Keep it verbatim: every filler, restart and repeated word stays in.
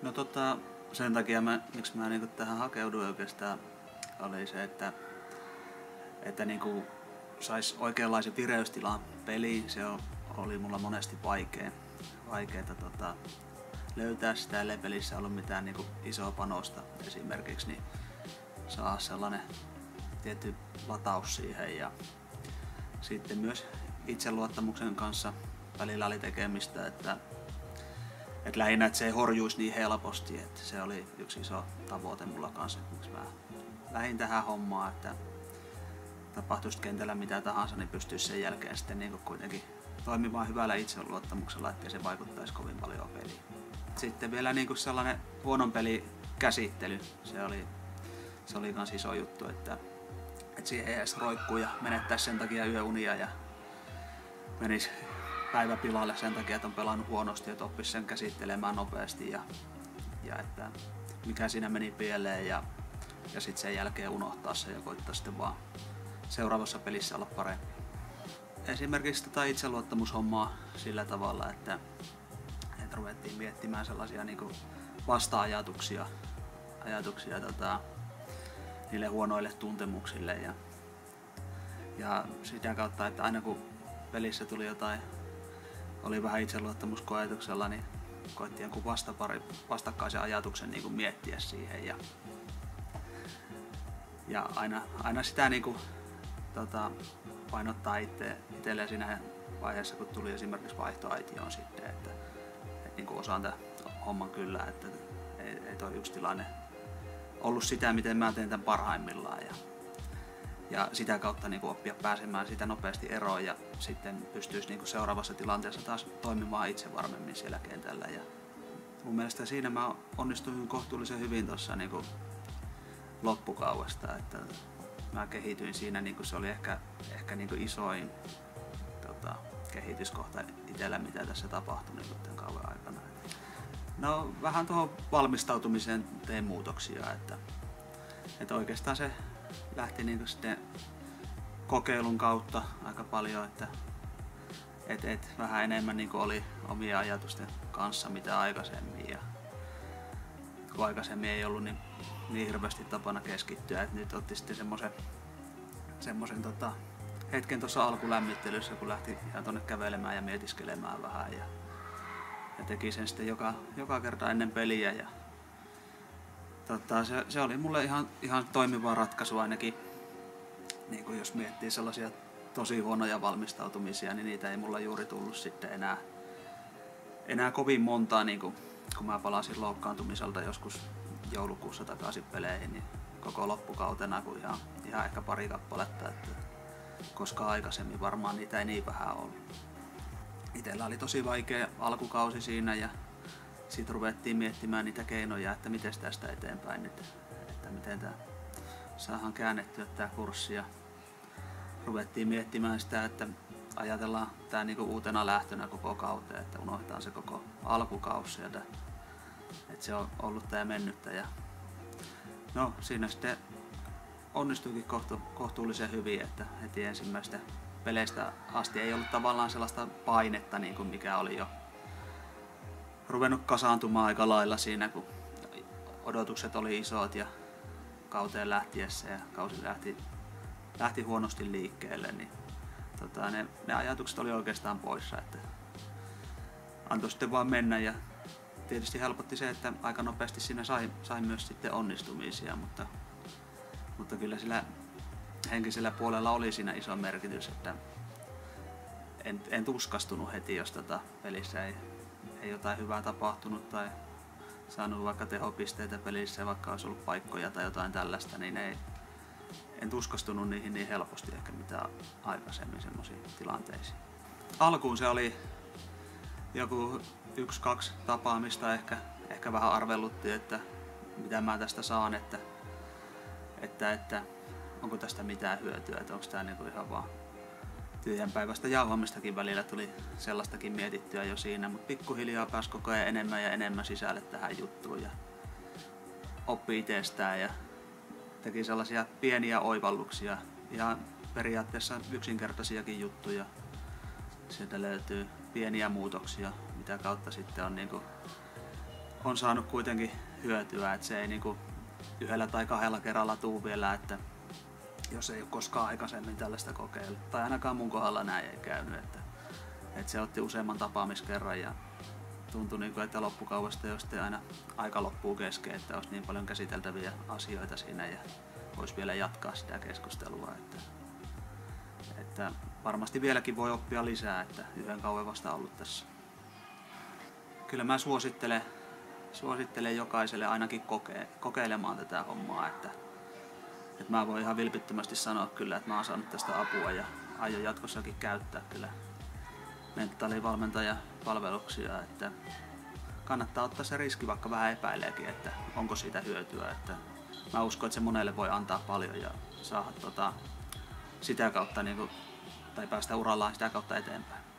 No tota, sen takia mä, miksi mä niinku tähän hakeuduin oikeastaan oli se, että, että niinku sais oikeanlaisen vireystilan peliin. Se on, oli mulla monesti vaikea, vaikeeta tota, löytää sitä, ellei pelissä ollut mitään niinku isoa panosta esimerkiksi, niin saa sellainen tietty lataus siihen. Ja sitten myös itseluottamuksen kanssa välillä oli tekemistä, että, että lähinnä että se ei horjuisi niin helposti, että se oli yksi iso tavoite mulla kanssa, miksi mä lähdin tähän hommaan, että tapahtuisi kentällä mitä tahansa, niin pystyisi sen jälkeen sitten niin kuitenkin toimimaan hyvällä itseluottamuksella, ettei se vaikuttaisi kovin paljon peliin. Sitten vielä niin kuin sellainen huonon pelin käsittely, se oli, se oli kans iso juttu, että, että siihen ei edes roikkuu ja menettäisi sen takia yöunia ja menisi päivä pilalle sen takia, että on pelannut huonosti, että oppisi sen käsittelemään nopeasti ja, ja että mikä siinä meni pieleen ja, ja sitten sen jälkeen unohtaa se ja koittaa sitten vaan seuraavassa pelissä olla parempi. Esimerkiksi tätä itseluottamushommaa sillä tavalla, että, että ruvettiin miettimään sellaisia niin kuin vasta-ajatuksia ajatuksia, tota, niille huonoille tuntemuksille ja, ja sitä kautta, että aina kun pelissä tuli jotain, oli vähän itseluottamuskoetuksella, niin koettiin jonkun vastapari, vastakkaisen ajatuksen niin kuin miettiä siihen ja, ja aina, aina sitä niin kuin, tota, painottaa itse, itselleen siinä vaiheessa, kun tuli esimerkiksi vaihtoaitioon sitten, että, että niin kuin osaan tämän homman kyllä, että ei, ei toi yksi tilanne ollut sitä, miten mä teen tämän parhaimmillaan ja, ja sitä kautta niin kuin oppia pääsemään sitä nopeasti eroon ja sitten pystyisi niin kuin seuraavassa tilanteessa taas toimimaan itse varmemmin siellä kentällä. Ja mun mielestä siinä mä onnistuin kohtuullisen hyvin tuossa niin kuin loppukaudesta, että mä kehityin siinä, niin kuin se oli ehkä, ehkä niin kuin isoin tota, kehityskohta itsellä, mitä tässä tapahtui niin kuin tämän kauden aikana. No vähän tuohon valmistautumiseen tein muutoksia, että, että oikeastaan se lähti niin kuin sitten kokeilun kautta aika paljon, että et, et vähän enemmän niin kuin oli omia ajatusten kanssa mitä aikaisemmin. Ja kun aikaisemmin ei ollut niin, niin hirveästi tapana keskittyä, että nyt otti sitten semmoisen semmoisen tota, hetken tuossa alkulämmittelyssä, kun lähti ihan tonne kävelemään ja mietiskelemään vähän ja, ja teki sen sitten joka, joka kerta ennen peliä. Ja, tota, se, se oli mulle ihan, ihan toimiva ratkaisu ainakin, niin kuin jos miettii sellaisia tosi huonoja valmistautumisia, niin niitä ei mulla juuri tullut sitten enää, enää kovin montaa, niin kuin, kun mä palasin loukkaantumiselta joskus joulukuussa takaisin peleihin, niin koko loppukautena kuin ihan, ihan ehkä pari kappaletta, että koska aikaisemmin varmaan niitä ei niin vähän ollut. Itellä oli tosi vaikea alkukausi siinä ja sitten ruvettiin miettimään niitä keinoja, että miten tästä eteenpäin nyt, että miten tämä saadaan käännettyä tämä kurssi ja ruvettiin miettimään sitä, että ajatellaan tämä niinku uutena lähtönä koko kauteen, että unohdetaan se koko alkukausi sieltä, että se on ollut tämä mennyttä ja no siinä sitten onnistuikin kohtu, kohtuullisen hyvin, että heti ensimmäistä peleistä asti ei ollut tavallaan sellaista painetta, niin kuin mikä oli jo ruvennut kasaantumaan aika lailla siinä, kun odotukset oli isot ja kauteen lähtiessä ja kausi lähti, lähti huonosti liikkeelle, niin tota, ne, ne ajatukset oli oikeastaan poissa, että antoi sitten vaan mennä ja tietysti helpotti se, että aika nopeasti siinä sai, sai myös sitten onnistumisia, mutta, mutta kyllä sillä henkisellä puolella oli siinä iso merkitys, että en, en tuskastunut heti, jos tota pelissä ei, ei jotain hyvää tapahtunut tai saanut vaikka tehopisteitä pelissä, vaikka olisi ollut paikkoja tai jotain tällaista, niin ei, en tuskastunut niihin niin helposti ehkä mitä aikaisemmin semmoisiin tilanteisiin. Alkuun se oli joku yksi, kaksi tapaamista ehkä, ehkä vähän arvelutti, että mitä mä tästä saan, että, että, että onko tästä mitään hyötyä, että onko tää niinku ihan vaan tyhjänpäiväistä jauhamistakin välillä tuli sellaistakin mietittyä jo siinä, mutta pikkuhiljaa pääsi koko ajan enemmän ja enemmän sisälle tähän juttuun ja oppi itsestään ja teki sellaisia pieniä oivalluksia, ihan periaatteessa yksinkertaisiakin juttuja. Sieltä löytyy pieniä muutoksia, mitä kautta sitten on niinku on saanut kuitenkin hyötyä, että se ei niinku yhdellä tai kahdella kerralla tuu vielä, että jos ei ole koskaan aikaisemmin tällaista kokeillut. Tai ainakaan mun kohdalla näin ei käynyt, että, että se otti useamman tapaamiskerran ja tuntui, niinku, että loppukaudesta jo sitten aina aika loppuu kesken, että olisi niin paljon käsiteltäviä asioita siinä ja voisi vielä jatkaa sitä keskustelua. Että, että varmasti vieläkin voi oppia lisää, että yhden kauan vasta ollut tässä. Kyllä mä suosittelen, suosittelen jokaiselle ainakin koke, kokeilemaan tätä hommaa. Että, että mä voin ihan vilpittömästi sanoa kyllä, että mä oon saanut tästä apua ja aion jatkossakin käyttää kyllä mentaalivalmentajan palveluksia. Että kannattaa ottaa se riski, vaikka vähän epäileekin, että onko siitä hyötyä. Että mä uskon, että se monelle voi antaa paljon ja saada tota, sitä kautta, niin kuin, tai päästä urallaan sitä kautta eteenpäin.